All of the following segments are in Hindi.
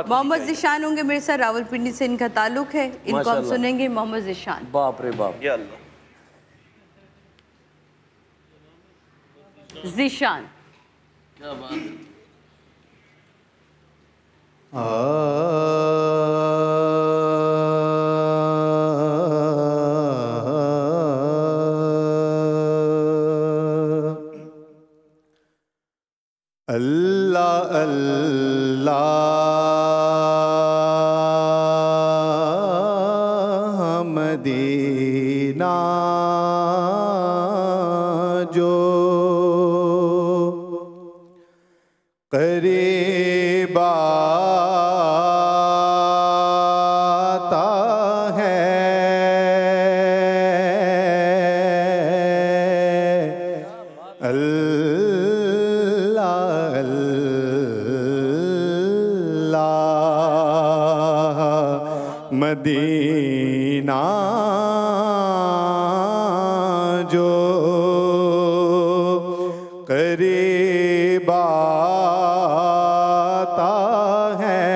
मोहम्मद ज़ीशान होंगे मेरे साथ, रावलपिंडी से इनका ताल्लुक है। इनको हम सुनेंगे। मोहम्मद ज़ीशान। बाप रे बाप। या अल्लाह। ज़ीशान। क्या बात है। अल्लाह अल्लाह मदीना जो करीब आता है, अल्लाह अल्लाह मदीना जो करीब आता है,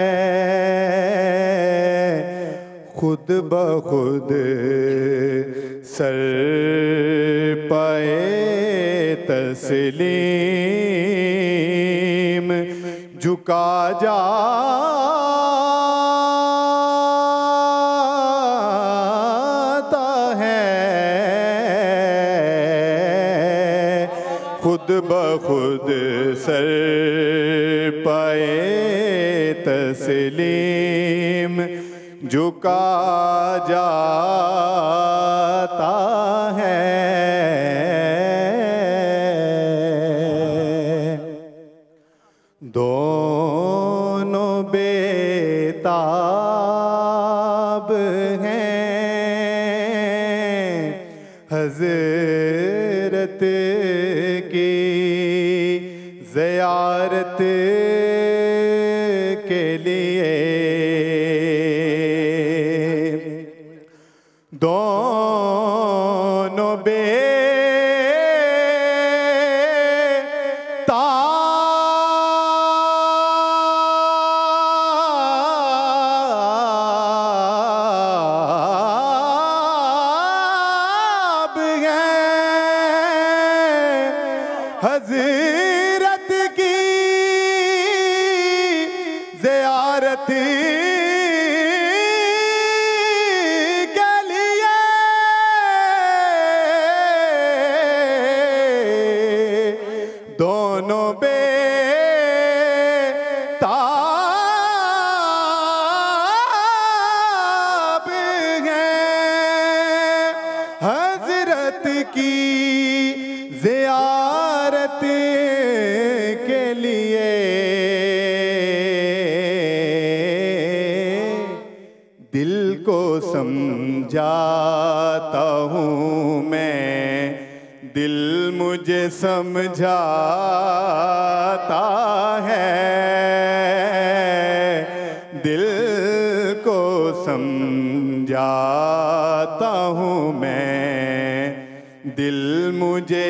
खुद ब खुद सर पाए तस्लीम झुका जाता है, खुद ब खुद सर पाए तस्लीम झुका जाता है। दोनों बेताब हैं हज़रत की ज़ियारत के लिए, दोनों बेताब हैं हज़रत की ज़ियारत के लिए, दोनों बेताब हैं हज़रत की ज़ियारत के लिए। दिल को समझाता हूँ मैं, दिल मुझे समझाता है, दिल को समझाता हूँ मैं, दिल मुझे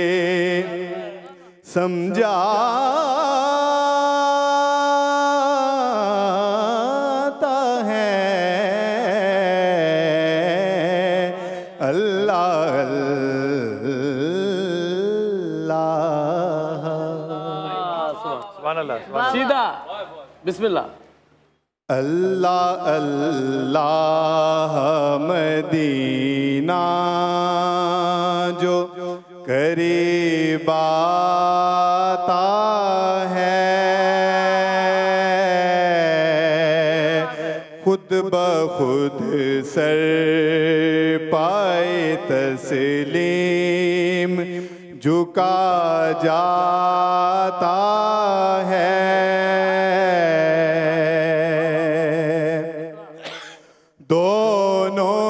समझाता है, अल्लाह अल्लाह। सुभान अल्लाह, सुभान अल्लाह। सीधा बिस्मिल्लाह। अल्लाह अल्लाह मदीना जो करीब आता है, खुद ब खुद सर पाए तस्लीम झुका जाता है, दोनों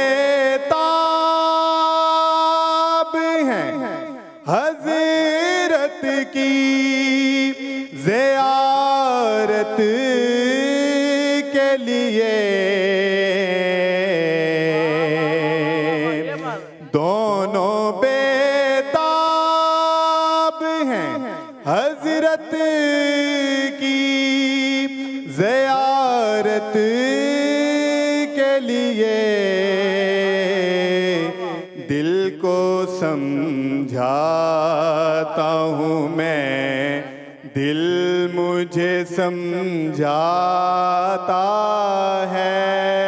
बेताब हैं हज़रत की ज़ियारत के लिए, दोनों बेताब हैं हज़रत की तिजारत के लिए दिल को समझाता हूँ मैं, दिल मुझे समझाता है।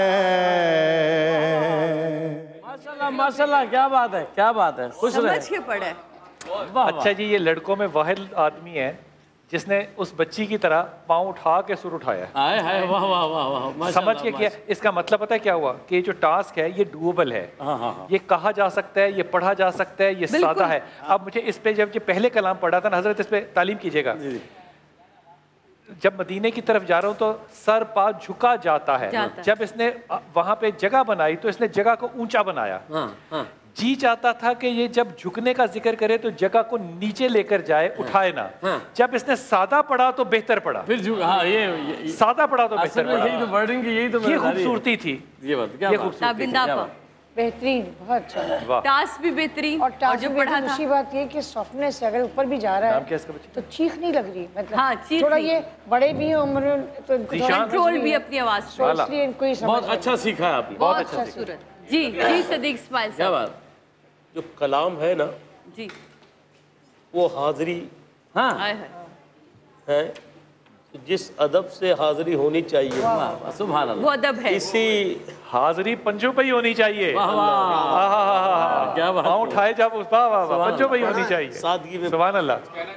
माशाल्लाह माशाल्लाह, क्या बात है, क्या बात है, खुश रहे। समझ के पढ़े। अच्छा जी, ये लड़कों में वाहिद आदमी है जिसने उस बच्ची की तरह पाँव उठा के सुर उठाया है। आए हाय, वाह वाह वाह वाह, माशाल्लाह, समझ के किया। इसका मतलब पता है क्या हुआ कि ये जो टास्क है ये डूएबल है। हाँ। ये कहा जा सकता है, ये पढ़ा जा सकता है, ये सादा है। अब मुझे इस पे जब ये पहले कलाम पढ़ा था ना हजरत, इस पे तालीम कीजिएगा। जब मदीने की तरफ जा रहा हूँ तो सर पा झुका जाता है। जब इसने वहां पे जगह बनाई तो इसने जगह को ऊंचा बनाया। जी चाहता था कि ये जब झुकने का जिक्र करे तो जगह को नीचे लेकर जाए, उठाए ना। जब इसने सादा पढ़ा तो बेहतर पढ़ा, फिर हाँ, ये सादा पढ़ा तो बेहतर पढ़ा। यही तो वर्डिंग की, यही तो ये खूबसूरती थी। ये बात क्या खूबसूरती थी। बेहतरीन, बहुत अच्छा। टास्क भी बेहतरीन और टास्क जो भी पढ़ा था। दूसरी बात ये कि सॉफ्टनेस से अगर ऊपर भी जा रहा नाम क्या है इसका बच्चे? तो चीख नहीं लग रही, मतलब हाँ, चीख थोड़ा नहीं। ये बड़े भी हैं उम्र में तो इनको थोड़ा कंट्रोल भी अपनी आवाज पे। तो इसलिए इनको ही समझ बहुत अच्छा सीखा है आपने। बहुत अच्छा सूरत। जी जी सदीक इस्माइल क्या साहब। बात। जो कलाम है ना, जी वो हाजिरी हाँ आए हाय। है, जिस अदब से हाजिरी होनी चाहिए, सुभान अल्लाह, वो अदब है। इसी हाजिरी पंजों पे ही होनी चाहिए। वाह वाह, क्या बात। पाँव उठाए जब वाह वाह वाह, पंजों पे ही होनी चाहिए। सादगी में सुभान अल्लाह।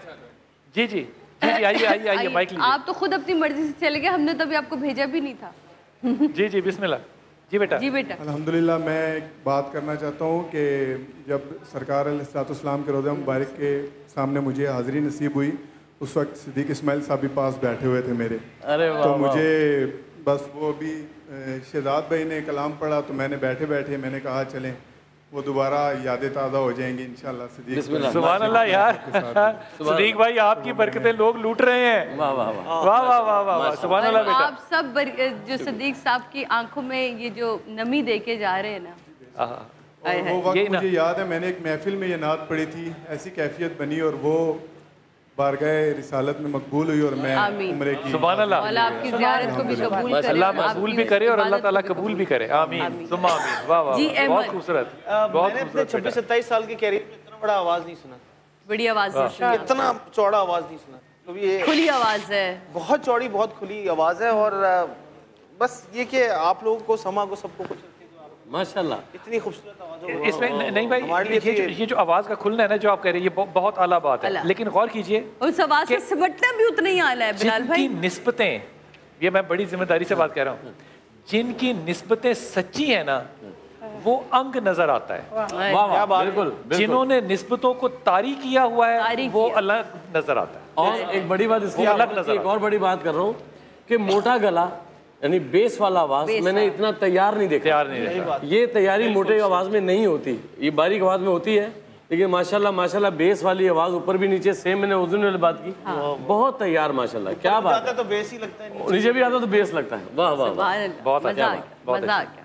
जी जी जी जी, आइए आइए आइए, माइक लीजिए। आप तो खुद अपनी मर्जी से चले गए, हमने तभी आपको भेजा भी नहीं था। जी जी बिस्मिल्लाह। जी बेटा। जी बेटा। अल्हम्दुलिल्लाह, मैं एक बात करना चाहता हूँ कि जब सरकार अलैहिस्सलाम के रोज़ा मुबारक के सामने मुझे हाज़िरी नसीब हुई, उस वक्त सिद्दीक इस्माइल साहब भी पास बैठे हुए थे मेरे। अरे वाह, तो वाह। मुझे बस वो भी शहजाद भाई ने कलाम पढ़ा तो मैंने बैठे बैठे मैंने कहा चलें वो दोबारा यादें ताज़ा हो जाएंगी इंशाल्लाह। सिद्दीक बिस्मिल्लाह। सुभान अल्लाह यार। सदीक भाई आपकी बरकतें लोग लूट रहे हैं। वाह वाह वाह, वाह वाह वाह वाह, सुभान अल्लाह बेटा। आप सब जो सदीक साहब की आंखों में ये जो नमी देके जा रहे हैं ना, और वो वक्त ये ना- मुझे याद है, मैंने एक महफिल में ये नात पढ़ी थी, ऐसी कैफियत बनी और वो बारगाह रिसालत में मकबूल हुई और मैं आमीन। उम्रे की। सुभान अल्लाह। मौला आपकी ज़ियारत को भी कबूल करे, अल्लाह आपकी मकबूल भी करे और अल्लाह इबादत ताला को भी कबूल भी करे। आमीन सुम्मा आमीन। वाह वाह जी, वाह, अहमद। बहुत खूबसूरत, बहुत मैंने अपने खूबसूरत। 26-27 साल के कैरियर में इतना बड़ा आवाज़ नहीं सुना, बड़ी आवाज से इतना चौड़ा आवाज़ नहीं सुना। तो ये खुली आवाज है। बहुत चौड़ी, बहुत खुली आवाज़ है। और बस ये कि आप लोगों को, समा को, सबको कुछ माशाल्लाह। इतनी खूबसूरत आवाज़ हो। इसमें नहीं भाई, हमारे लिए ये जो आवाज का खुलना है ना जो आप कह रहे हैं, ये बहुत आला बात है। आला। लेकिन गौर कीजिए, उस आवाज से सिमटना भी उतना ही आला है बिलाल भाई। जिनकी निस्बतें, ये मैं बड़ी जिम्मेदारी से बात कह रहा हूँ, जिनकी निस्बतें सच्ची है ना वो अंग नजर आता है। वाह वाह, बिल्कुल बिल्कुल। जिन्होंने निस्बतों को तारी किया हुआ है तारी वो किया। अलग नजर आता है। और एक बड़ी बात इसकी, वो अलग आपकी नजर एक और बड़ी बात कर रहा हूँ कि मोटा गला यानी बेस वाला आवाज मैंने इतना तैयार नहीं देखा। तैयार नहीं रहता। ये तैयारी मोटे आवाज में नहीं होती, ये बारीक आवाज में होती है। लेकिन माशाल्लाह माशाल्लाह बेस वाली आवाज ऊपर भी नीचे सेम, मैंने उस दिन वाली बात की, बहुत तैयार माशाल्लाह। क्या बात है, तो बेस ही लगता है। नीचे भी आता तो बेस लगता है। वाह वाह वाह, सुभान अल्लाह। बहुत अच्छा, मजा आ गया, बहुत मजा आ अच्छा। गया।